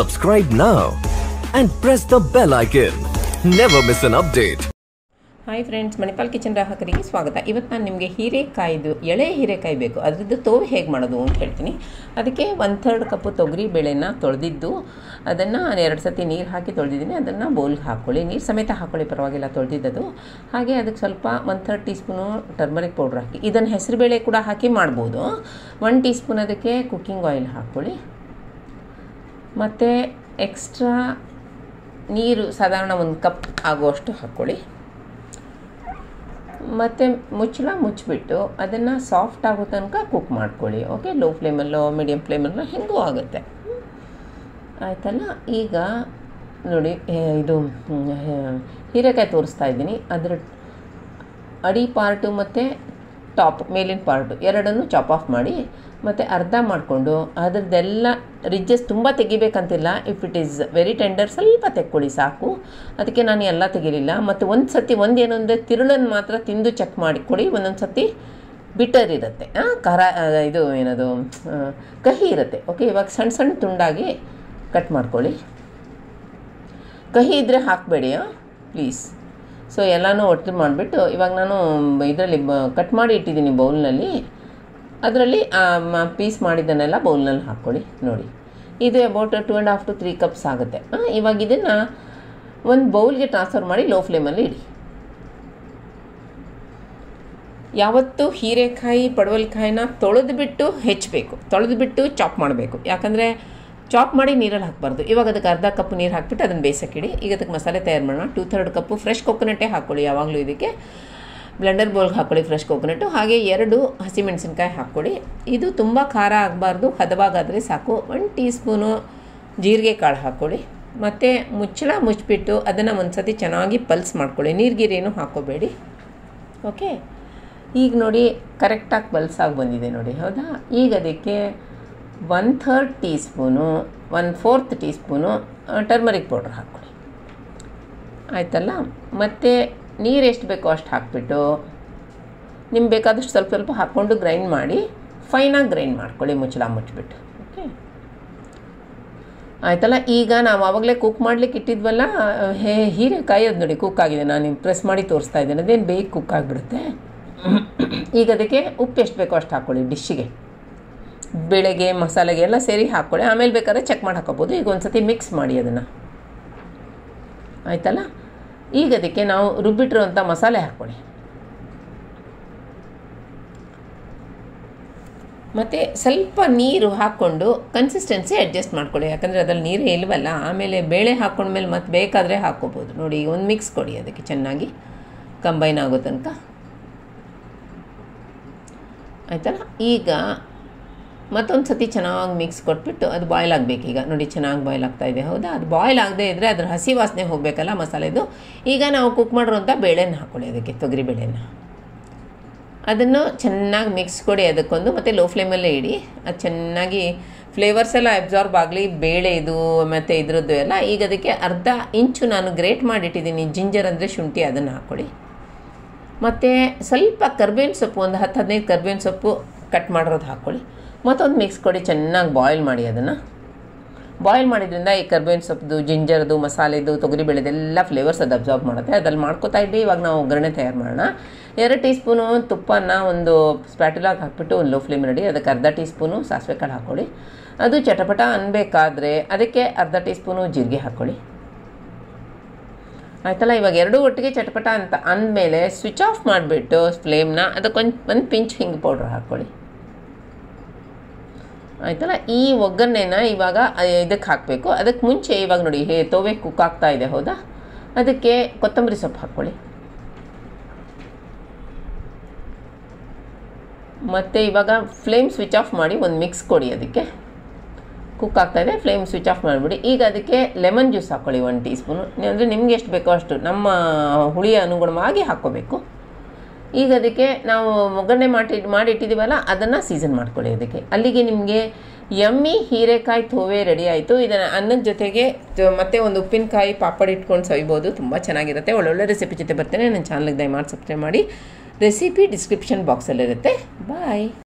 Subscribe now and press the bell icon. Never miss an update. Hi friends, Manipal kitchen ಗ್ರಾಹಕರಿಗೆ ಸ್ವಾಗತ. ಇವತ್ತು ನಾನು ನಿಮಗೆ ಹೀರೆಕಾಯಿದು ಎಳೆ ಹೀರೆಕಾಯಿ ಬೇಕು, ಅದರದ್ದು ತೋವೆ ಹೇಗೆ ಮಾಡೋದು ಅಂತ ಹೇಳ್ತೀನಿ. ಅದಕ್ಕೆ 1/3 ಕಪ್ಪು ತೊಗರಿ ಬೇಳೆನ ತೊಳೆದಿದ್ದು ಅದನ್ನು 2 ಸತಿ ನೀರು ಹಾಕಿ ತೊಳೆದಿದ್ದೀನಿ. ಅದನ್ನು ಬೌಲ್ಗೆ ಹಾಕ್ಕೊಳ್ಳಿ, ನೀರು ಸಮೇತ ಹಾಕ್ಕೊಳ್ಳಿ, ಪರವಾಗಿಲ್ಲ, ತೊಳೆದಿದ್ದದು. ಹಾಗೆ ಅದಕ್ಕೆ ಸ್ವಲ್ಪ 1/3 ಟೀ ಸ್ಪೂನು ಟರ್ಮರಿಕ್ ಪೌಡ್ರ್ ಹಾಕಿ, ಇದನ್ನು ಹೆಸರುಬೇಳೆ ಕೂಡ ಹಾಕಿ ಮಾಡ್ಬೋದು. 1 ಟೀ ಸ್ಪೂನ್ ಅದಕ್ಕೆ ಕುಕ್ಕಿಂಗ್ ಆಯಿಲ್ ಹಾಕ್ಕೊಳ್ಳಿ. ಮತ್ತು ಎಕ್ಸ್ಟ್ರಾ ನೀರು ಸಾಧಾರಣ 1 ಕಪ್ ಆಗುವಷ್ಟು ಹಾಕ್ಕೊಳ್ಳಿ. ಮತ್ತು ಮುಚ್ಚಿಬಿಟ್ಟು ಅದನ್ನು ಸಾಫ್ಟ್ ಆಗೋ ತನಕ ಕುಕ್ ಮಾಡ್ಕೊಳ್ಳಿ. ಓಕೆ, ಲೋ ಫ್ಲೇಮಲ್ಲೋ ಮೀಡಿಯಮ್ ಫ್ಲೇಮಲ್ಲೋ ಹೆಂಗೂ ಆಗುತ್ತೆ, ಆಯಿತಲ್ಲ. ಈಗ ನೋಡಿ, ಇದು ಹೀರೆಕಾಯಿ ತೋರಿಸ್ತಾ ಇದ್ದೀನಿ. ಅದರ ಅಡಿ ಪಾರ್ಟು ಮತ್ತು ಟಾಪ್ ಮೇಲಿನ ಪಾರ್ಟು ಎರಡನ್ನೂ ಚಾಪ್ ಆಫ್ ಮಾಡಿ, ಮತ್ತು ಅರ್ಧ ಮಾಡಿಕೊಂಡು ಅದರದ್ದೆಲ್ಲ ರಿಜ್ಜಸ್ ತುಂಬ ತೆಗಿಬೇಕಂತಿಲ್ಲ. If it is very tender ಸ್ವಲ್ಪ ತೆಕ್ಕೊಳ್ಳಿ ಸಾಕು. ಅದಕ್ಕೆ ನಾನು ಎಲ್ಲ ತೆಗಿಲಿಲ್ಲ. ಮತ್ತು ಒಂದು ಸತಿ ಏನು ಅಂದರೆ ತಿರುಳನ್ನು ಮಾತ್ರ ತಿಂದು ಚೆಕ್ ಮಾಡಿ ಕೊಡಿ. ಒಂದೊಂದು ಸತಿ ಬಿಟರ್ ಇರುತ್ತೆ, ಖಾರ, ಇದು ಏನದು ಕಹಿ ಇರುತ್ತೆ. ಓಕೆ, ಇವಾಗ ಸಣ್ಣ ಸಣ್ಣ ತುಂಡಾಗಿ ಕಟ್ ಮಾಡ್ಕೊಳ್ಳಿ. ಕಹಿ ಇದ್ದರೆ ಹಾಕಬೇಡಿ ಪ್ಲೀಸ್. ಸೊ ಎಲ್ಲನೂ ಒಟ್ಟು ಮಾಡಿಬಿಟ್ಟು ಇವಾಗ ನಾನು ಇದರಲ್ಲಿ ಕಟ್ ಮಾಡಿ ಇಟ್ಟಿದ್ದೀನಿ ಬೌಲ್ನಲ್ಲಿ. ಅದರಲ್ಲಿ ಪೀಸ್ ಮಾಡಿದ್ದನ್ನೆಲ್ಲ ಬೌಲ್ನಲ್ಲಿ ಹಾಕ್ಕೊಳ್ಳಿ. ನೋಡಿ, ಇದು ಅಬೌಟ್ 2.5 to 3 ಕಪ್ಸ್ ಆಗುತ್ತೆ. ಇವಾಗ ಇದನ್ನು ಒಂದು ಬೌಲ್ಗೆ ಟ್ರಾನ್ಸ್ಫರ್ ಮಾಡಿ ಲೋ ಫ್ಲೇಮಲ್ಲಿ ಇಡಿ. ಯಾವತ್ತೂ ಹೀರೆಕಾಯಿ ಪಡವಲಕಾಯಿನ ತೊಳೆದುಬಿಟ್ಟು ಹೆಚ್ಚಬೇಕು, ತೊಳೆದುಬಿಟ್ಟು ಚಾಪ್ ಮಾಡಬೇಕು. ಯಾಕಂದರೆ ಚಾಪ್ ಮಾಡಿ ನೀರಲ್ಲಿ ಹಾಕಬಾರ್ದು. ಇವಾಗ ಅದಕ್ಕೆ ಅರ್ಧ ಕಪ್ ನೀರು ಹಾಕ್ಬಿಟ್ಟು ಅದನ್ನು ಬೇಯಿಸೋಕ್ಕಿಡಿ. ಈಗ ಅದಕ್ಕೆ ಮಸಾಲೆ ತಯಾರು ಮಾಡೋಣ. 2/3 ಕಪ್ಪು ಫ್ರೆಶ್ ಕೊಕೊನಟ್ಟೇ ಹಾಕ್ಕೊಳ್ಳಿ. ಯಾವಾಗಲೂ ಇದಕ್ಕೆ ಬ್ಲೆಂಡರ್ ಬೌಲ್ಗೆ ಹಾಕ್ಕೊಳ್ಳಿ ಫ್ರೆಶ್ ಕೊಕೊನಟ್ಟು. ಹಾಗೆ 2 ಹಸಿಮೆಣಸಿನ್ಕಾಯಿ ಹಾಕ್ಕೊಳ್ಳಿ. ಇದು ತುಂಬ ಖಾರ ಆಗಬಾರ್ದು, ಹದವಾಗಾದರೆ ಸಾಕು. 1 ಟೀ ಸ್ಪೂನು ಜೀರಿಗೆ ಕಾಳು ಹಾಕ್ಕೊಳ್ಳಿ. ಮತ್ತು ಮುಚ್ಚಿಬಿಟ್ಟು ಅದನ್ನು ಒಂದು ಸತಿ ಚೆನ್ನಾಗಿ ಪಲ್ಸ್ ಮಾಡ್ಕೊಳ್ಳಿ. ನೀರಿಗೀರೇನು ಹಾಕ್ಕೋಬೇಡಿ. ಓಕೆ, ಈಗ ನೋಡಿ ಕರೆಕ್ಟಾಗಿ ಪಲ್ಸಾಗಿ ಬಂದಿದೆ ನೋಡಿ, ಹೌದಾ. ಈಗ ಅದಕ್ಕೆ 1/3 teaspoon 1/4 teaspoon turmeric powder ಹಾಕ್ಕೊಳ್ಳಿ, ಆಯಿತಲ್ಲ. ಮತ್ತು ನೀರು ಎಷ್ಟು ಬೇಕೋ ಅಷ್ಟು ಹಾಕ್ಬಿಟ್ಟು ನಿಮ್ಗೆ ಬೇಕಾದಷ್ಟು ಸ್ವಲ್ಪ ಸ್ವಲ್ಪ ಹಾಕ್ಕೊಂಡು ಗ್ರೈಂಡ್ ಮಾಡಿ, ಫೈನಾಗಿ ಗ್ರೈಂಡ್ ಮಾಡ್ಕೊಳ್ಳಿ ಮುಚ್ಚಿಬಿಟ್ಟು. ಓಕೆ, ಆಯಿತಲ್ಲ. ಈಗ ನಾವು ಆವಾಗಲೇ ಕುಕ್ ಮಾಡಲಿಕ್ಕೆ ಇಟ್ಟಿದ್ವಲ್ಲ ಹೀರೆಕಾಯಿ, ಅದು ನೋಡಿ ಕುಕ್ ಆಗಿದೆ. ನಾನು ಪ್ರೆಸ್ ಮಾಡಿ ತೋರಿಸ್ತಾ ಇದ್ದೇನೆ, ಅದೇನು ಬೇಗ ಕುಕ್ ಆಗಿಬಿಡುತ್ತೆ. ಈಗ ಅದಕ್ಕೆ ಉಪ್ಪು ಎಷ್ಟು ಬೇಕೋ ಅಷ್ಟು ಹಾಕ್ಕೊಳ್ಳಿ. ಡಿಶ್ಶಿಗೆ ಬೇಳೆಗೆ ಮಸಾಲೆಗೆ ಎಲ್ಲ ಸೇರಿ ಹಾಕ್ಕೊಳ್ಳಿ. ಆಮೇಲೆ ಬೇಕಾದ್ರೆ ಚೆಕ್ ಮಾಡಿ ಹಾಕೋಬೋದು. ಈಗ ಒಂದು ಸತಿ ಮಿಕ್ಸ್ ಮಾಡಿ ಅದನ್ನು, ಆಯಿತಲ್ಲ. ಈಗ ಅದಕ್ಕೆ ನಾವು ರುಬ್ಬಿಟ್ಟಿರುವಂಥ ಮಸಾಲೆ ಹಾಕ್ಕೊಳ್ಳಿ. ಮತ್ತು ಸ್ವಲ್ಪ ನೀರು ಹಾಕ್ಕೊಂಡು ಕನ್ಸಿಸ್ಟೆನ್ಸಿ ಅಡ್ಜಸ್ಟ್ ಮಾಡ್ಕೊಳ್ಳಿ. ಯಾಕಂದರೆ ಅದರಲ್ಲಿ ನೀರೇ ಇಲ್ವಲ್ಲ. ಆಮೇಲೆ ಬೇಳೆ ಹಾಕ್ಕೊಂಡ್ಮೇಲೆ ಮತ್ತೆ ಬೇಕಾದರೆ ಹಾಕ್ಕೋಬೋದು. ನೋಡಿ, ಈಗ ಒಂದು ಮಿಕ್ಸ್ ಕೊಡಿ ಅದಕ್ಕೆ, ಚೆನ್ನಾಗಿ ಕಂಬೈನ್ ಆಗೋ ತನಕ, ಆಯಿತಲ್ಲ. ಈಗ ಮತ್ತೊಂದು ಸತಿ ಚೆನ್ನಾಗಿ ಮಿಕ್ಸ್ ಕೊಟ್ಬಿಟ್ಟು ಅದು ಬಾಯ್ಲ್ ಆಗಬೇಕು. ಈಗ ನೋಡಿ ಚೆನ್ನಾಗಿ ಬಾಯ್ಲ್ ಆಗ್ತಾಯಿದೆ, ಹೌದಾ. ಅದು ಬಾಯ್ಲ್ ಆಗದೆ ಇದ್ದರೆ ಅದರ ಹಸಿ ವಾಸನೆ ಹೋಗಬೇಕಲ್ಲ ಮಸಾಲೆದು. ಈಗ ನಾವು ಕುಕ್ ಮಾಡಿರೋಂಥ ಬೇಳೆನ ಹಾಕ್ಕೊಳ್ಳಿ ಅದಕ್ಕೆ, ತೊಗರಿ ಬೇಳೆನ. ಅದನ್ನು ಚೆನ್ನಾಗಿ ಮಿಕ್ಸ್ ಕೊಡಿ ಅದಕ್ಕೊಂದು, ಮತ್ತು ಲೋ ಫ್ಲೇಮಲ್ಲೇ ಇಡಿ. ಅದು ಚೆನ್ನಾಗಿ ಫ್ಲೇವರ್ಸ್ ಎಲ್ಲ ಅಬ್ಸಾರ್ಬ್ ಆಗಲಿ, ಬೇಳೆ ಇದು ಮತ್ತು ಇದ್ರದ್ದು ಎಲ್ಲ. ಈಗ ಅದಕ್ಕೆ ಅರ್ಧ ಇಂಚು ನಾನು ಗ್ರೇಟ್ ಮಾಡಿಟ್ಟಿದ್ದೀನಿ ಜಿಂಜರ್ ಅಂದರೆ ಶುಂಠಿ, ಅದನ್ನು ಹಾಕ್ಕೊಳ್ಳಿ. ಮತ್ತು ಸ್ವಲ್ಪ ಕರ್ಬೇವಿನ ಸೊಪ್ಪು, ಒಂದು 10-15 ಕರ್ಬೇವಿನ ಸೊಪ್ಪು ಕಟ್ ಮಾಡಿರೋದು ಹಾಕ್ಕೊಳ್ಳಿ. ಮತ್ತೊಂದು ಮಿಕ್ಸ್ ಕೊಡಿ, ಚೆನ್ನಾಗಿ ಬಾಯ್ಲ್ ಮಾಡಿ. ಅದನ್ನು ಬಾಯ್ಲ್ ಮಾಡಿದ್ರಿಂದ ಈ ಕರ್ಬೇವಿನ ಸೊಪ್ಪು, ಜಿಂಜರ್ದು, ಮಸಾಲೆದು, ತೊಗರಿ ಬೇಳೆದೆಲ್ಲ ಫ್ಲೇವರ್ಸ್ ಅದು ಅಬ್ಸಾರ್ಬ್ ಮಾಡುತ್ತೆ. ಅದ್ರಲ್ಲಿ ಮಾಡ್ಕೋತಾ ಇದ್ದೆ. ಇವಾಗ ನಾವು ಒಗ್ಗರಣೆ ತಯಾರು ಮಾಡೋಣ. 2 ಟೀ ಸ್ಪೂನು ತುಪ್ಪನ ಒಂದು ಸ್ಪ್ಯಾಟುಲಾಗಿ ಹಾಕ್ಬಿಟ್ಟು ಒಂದು ಲೋ ಫ್ಲೇಮ್ ರೆಡಿ. ಅದಕ್ಕೆ ಅರ್ಧ ಟೀ ಸ್ಪೂನು ಸಾಸಿವೆ ಕಾಳು ಹಾಕ್ಕೊಳ್ಳಿ. ಅದು ಚಟಪಟ ಅನ್ನಬೇಕಾದ್ರೆ ಅದಕ್ಕೆ ಅರ್ಧ ಟೀ ಸ್ಪೂನು ಜೀರಿಗೆ ಹಾಕ್ಕೊಳ್ಳಿ, ಆಯಿತಲ್ಲ. ಇವಾಗ 2 ಒಟ್ಟಿಗೆ ಚಟಪಟ ಅಂತ ಅಂದಮೇಲೆ ಸ್ವಿಚ್ ಆಫ್ ಮಾಡಿಬಿಟ್ಟು ಫ್ಲೇಮ್ನ, ಅದಕ್ಕೊಂದು ಪಿಂಚ್ ಹಿಂಗೆ ಪೌಡ್ರ್ ಹಾಕ್ಕೊಳ್ಳಿ, ಆಯಿತಲ್ಲ. ಈ ಒಗ್ಗರಣೆನ ಇವಾಗ ಇದಕ್ಕೆ ಹಾಕಬೇಕು. ಅದಕ್ಕೆ ಮುಂಚೆ ಇವಾಗ ನೋಡಿ ತೋವೆ ಕುಕ್ ಆಗ್ತಾ ಇದೆ, ಹೌದಾ. ಅದಕ್ಕೆ ಕೊತ್ತಂಬರಿ ಸೊಪ್ಪು ಹಾಕ್ಕೊಳ್ಳಿ. ಮತ್ತು ಇವಾಗ ಫ್ಲೇಮ್ ಸ್ವಿಚ್ ಆಫ್ ಮಾಡಿ ಒಂದು ಮಿಕ್ಸ್ ಕೊಡಿ. ಅದಕ್ಕೆ ಕುಕ್ ಆಗ್ತಾಯಿದೆ, ಫ್ಲೇಮ್ ಸ್ವಿಚ್ ಆಫ್ ಮಾಡಿಬಿಡಿ. ಈಗ ಅದಕ್ಕೆ ಲೆಮನ್ ಜ್ಯೂಸ್ ಹಾಕ್ಕೊಳ್ಳಿ 1 ಟೀ ಸ್ಪೂನು. ಅಂದರೆ ನಿಮ್ಗೆ ಎಷ್ಟು ಬೇಕೋ ಅಷ್ಟು, ನಮ್ಮ ಹುಳಿಯ ಅನುಗುಣವಾಗಿ ಹಾಕ್ಕೋಬೇಕು. ಈಗ ಅದಕ್ಕೆ ನಾವು ಒಗ್ಗರಣೆ ಮಾಡಿಟ್ಟಿದ್ದೀವಲ್ಲ ಅದನ್ನು ಸೀಸನ್ ಮಾಡ್ಕೊಳ್ಳಿ ಅದಕ್ಕೆ. ಅಲ್ಲಿಗೆ ನಿಮಗೆ ಯಮ್ಮಿ ಹೀರೆಕಾಯಿ ತೋವೆ ರೆಡಿ ಆಯಿತು. ಇದನ್ನು ಅನ್ನದ ಜೊತೆಗೆ ಮತ್ತೆ ಒಂದು ಉಪ್ಪಿನಕಾಯಿ ಪಾಪಡ್ ಇಟ್ಕೊಂಡು ಸವಿಬೋದು, ತುಂಬ ಚೆನ್ನಾಗಿರುತ್ತೆ. ಒಳ್ಳೊಳ್ಳೆ ರೆಸಿಪಿ ಜೊತೆ ಬರ್ತೇನೆ. ನನ್ನ ಚಾನಲ್ಗೆ ದಯಮಾಡಿ ಸಬ್ಸ್ಕ್ರೈಬ್ ಮಾಡಿ. ರೆಸಿಪಿ ಡಿಸ್ಕ್ರಿಪ್ಷನ್ ಬಾಕ್ಸಲ್ಲಿರುತ್ತೆ. ಬಾಯ್.